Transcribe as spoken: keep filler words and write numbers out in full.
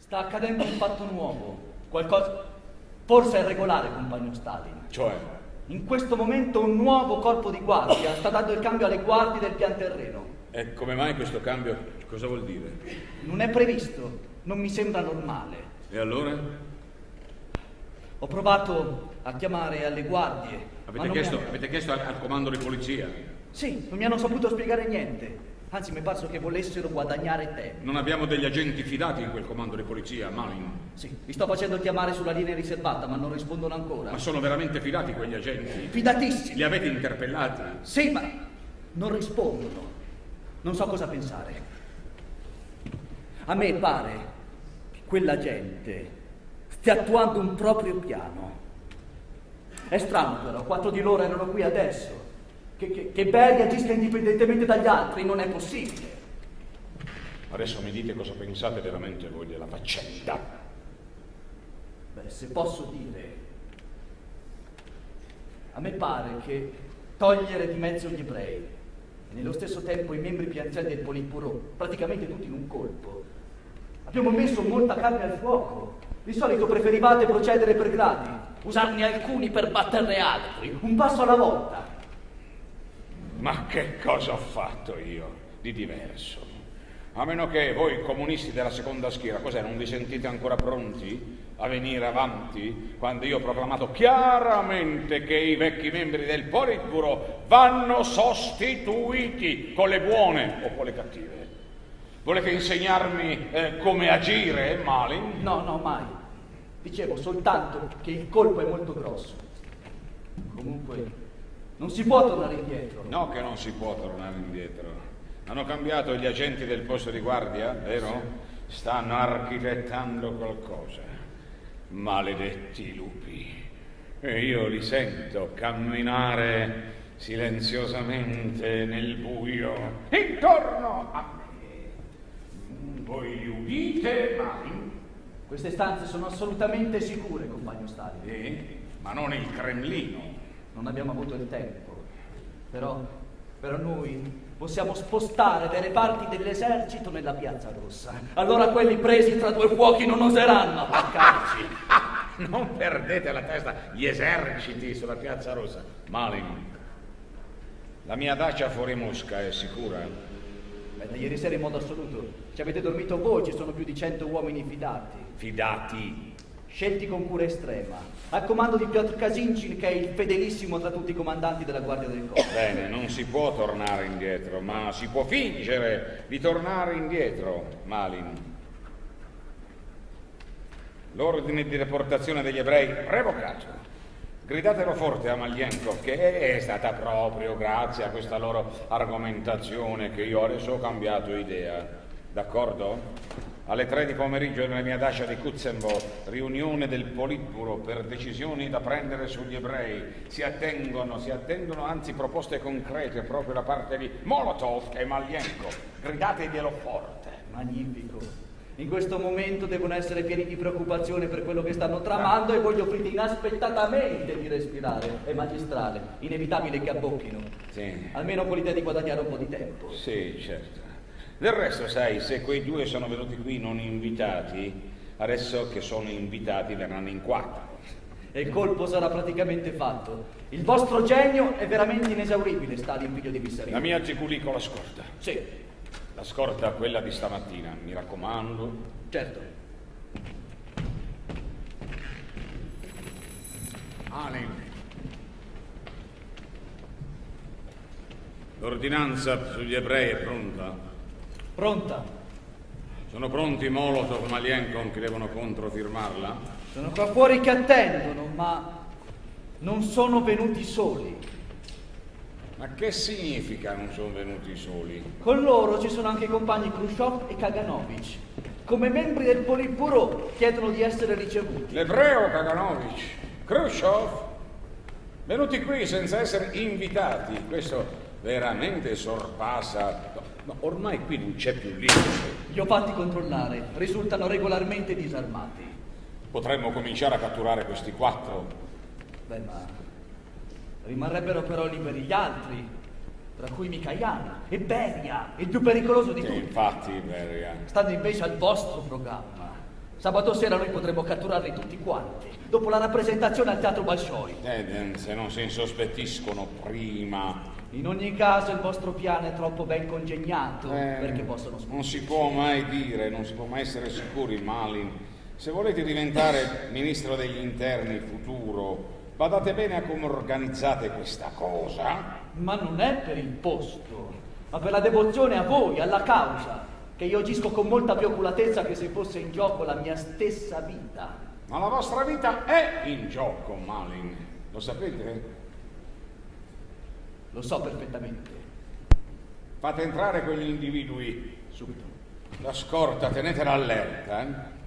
Sta accadendo un fatto nuovo. Qualcosa... Forse è regolare, compagno Stalin. Cioè? In questo momento un nuovo corpo di guardia sta dando il cambio alle guardie del pian terreno. E come mai questo cambio? Cosa vuol dire? Non è previsto. Non mi sembra normale. E allora? Ho provato a chiamare alle guardie. Avete chiesto, mi... avete chiesto al, al comando di polizia? Sì, non mi hanno saputo spiegare niente. Anzi, mi è parso che volessero guadagnare tempo. Non abbiamo degli agenti fidati in quel comando di polizia, Malin. Sì, li sto facendo chiamare sulla linea riservata, ma non rispondono ancora. Ma sono veramente fidati quegli agenti? Fidatissimi. Li avete interpellati? Sì, ma non rispondono. Non so cosa pensare. A me pare che quella gente stia attuando un proprio piano. È strano però, quattro di loro erano qui adesso. Che, che, che Barry agisca indipendentemente dagli altri non è possibile. Adesso mi dite cosa pensate veramente voi della faccenda. Beh, se posso dire, a me pare che togliere di mezzo gli ebrei e nello stesso tempo i membri più anziani del Politburo, praticamente tutti in un colpo, abbiamo messo molta carne al fuoco. Di solito preferivate procedere per gradi, usarne alcuni per batterne altri, un passo alla volta. Ma che cosa ho fatto io di diverso? A meno che voi comunisti della seconda schiera, cos'è, non vi sentite ancora pronti a venire avanti quando io ho proclamato chiaramente che i vecchi membri del Politburo vanno sostituiti con le buone o con le cattive? Volete insegnarmi eh, come agire, Malin? No, no, mai. Dicevo soltanto che il colpo è molto grosso. Comunque... non si può tornare indietro. No che non si può tornare indietro. Hanno cambiato gli agenti del posto di guardia, vero? Stanno architettando qualcosa. Maledetti lupi. E io li sento camminare silenziosamente nel buio intorno a me. Voi li udite, Malin? Queste stanze sono assolutamente sicure, compagno Stalin. Eh? Ma non il Cremlino. Non abbiamo avuto il tempo, però, però noi possiamo spostare dei reparti dell'esercito nella Piazza Rossa. Allora quelli presi tra due fuochi non oseranno attaccarci. Non perdete la testa, gli eserciti sulla Piazza Rossa. Malin, la mia dacia fuori Mosca è sicura? Beh, da ieri sera in modo assoluto. Ci avete dormito voi, ci sono più di cento uomini fidati. Fidati? Scelti con cura estrema, al comando di Piotr Kazincin, che è il fedelissimo tra tutti i comandanti della Guardia del Corpo. Bene, non si può tornare indietro, ma si può fingere di tornare indietro, Malin. L'ordine di deportazione degli ebrei revocato. Gridatelo forte a Malienko, che è stata proprio grazie a questa loro argomentazione che io adesso ho cambiato idea. D'accordo? Alle tre di pomeriggio nella mia dacia di Kutsenbo, riunione del Politburo per decisioni da prendere sugli ebrei. Si attengono, si attendono anzi proposte concrete proprio da parte di Molotov e Malienko. Gridateglielo forte. Magnifico. In questo momento devono essere pieni di preoccupazione per quello che stanno tramando e voi gli offrite inaspettatamente di respirare. È magistrale, inevitabile che abbocchino. Sì. Almeno con l'idea di guadagnare un po' di tempo. Sì, certo. Del resto, sai, se quei due sono venuti qui non invitati, adesso che sono invitati verranno in quattro. E il colpo sarà praticamente fatto. Il vostro genio è veramente inesauribile, Stalin, figlio di Vissarino. La mia G Q L con la scorta. Sì. La scorta, quella di stamattina, mi raccomando. Certo. Alin. L'ordinanza sugli ebrei è pronta? Pronta. Sono pronti Molotov e Malienko che devono controfirmarla? Sono qua fuori che attendono, ma non sono venuti soli. Ma che significa non sono venuti soli? Con loro ci sono anche i compagni Khrushchev e Kaganovich. Come membri del Politburo chiedono di essere ricevuti. L'ebreo Kaganovich, Khrushchev, venuti qui senza essere invitati. Questo veramente sorpassa... Ma ormai qui non c'è più limite. Li ho fatti controllare, risultano regolarmente disarmati. Potremmo cominciare a catturare questi quattro. Beh, ma rimarrebbero però liberi gli altri, tra cui Mikoyan e Beria, il più pericoloso di Sì, tutti. infatti, Beria. Stanno invece al vostro programma. Sabato sera noi potremmo catturarli tutti quanti, dopo la rappresentazione al Teatro Bolshoi. Eden, se non si insospettiscono prima. In ogni caso il vostro piano è troppo ben congegnato Eh, perché possono sfuggire. Non si può mai dire, non si può mai essere sicuri, Malin. Se volete diventare ministro degli interni futuro, badate bene a come organizzate questa cosa. Ma non è per il posto, ma per la devozione a voi, alla causa, che io agisco con molta più oculatezza che se fosse in gioco la mia stessa vita. Ma la vostra vita è in gioco, Malin. Lo sapete? Lo so perfettamente. Fate entrare quegli individui Subito. La scorta, tenetela allerta, eh?